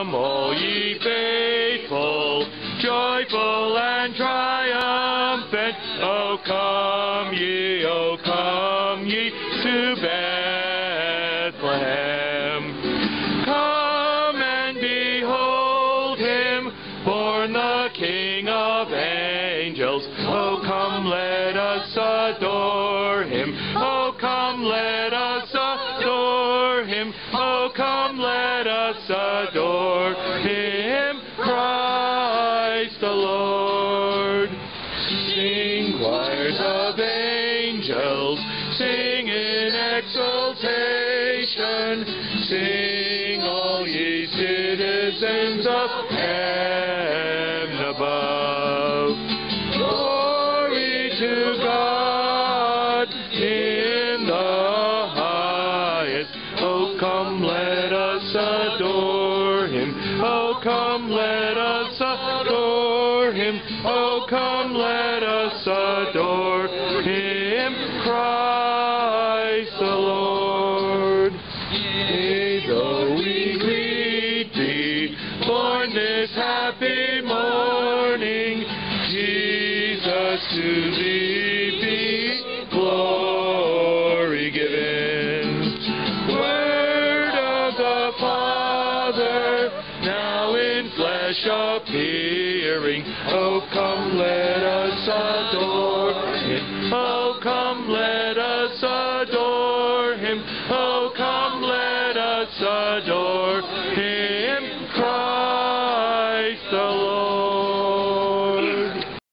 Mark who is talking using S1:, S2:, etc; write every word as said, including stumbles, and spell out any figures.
S1: Come, all ye faithful, joyful and triumphant. O come ye, O come ye to Bethlehem. Come and behold him, born the King of angels. O come, let us adore him. O come, let us adore him. O come, let us adore him, Christ the Lord. Sing, choirs of angels, sing in exultation. Sing, all ye citizens of heaven above. Glory to God in the highest. Oh, come, let us adore him. Oh, come, let us adore him. Oh, come, let us adore him, Christ the Lord. Yea, though we greet thee, born this happy morning, Jesus, to thee be glory given. Word of the Father, now in flesh appearing. Oh, come, let us adore him. Oh, come, let us adore him. Oh, come, let us adore him.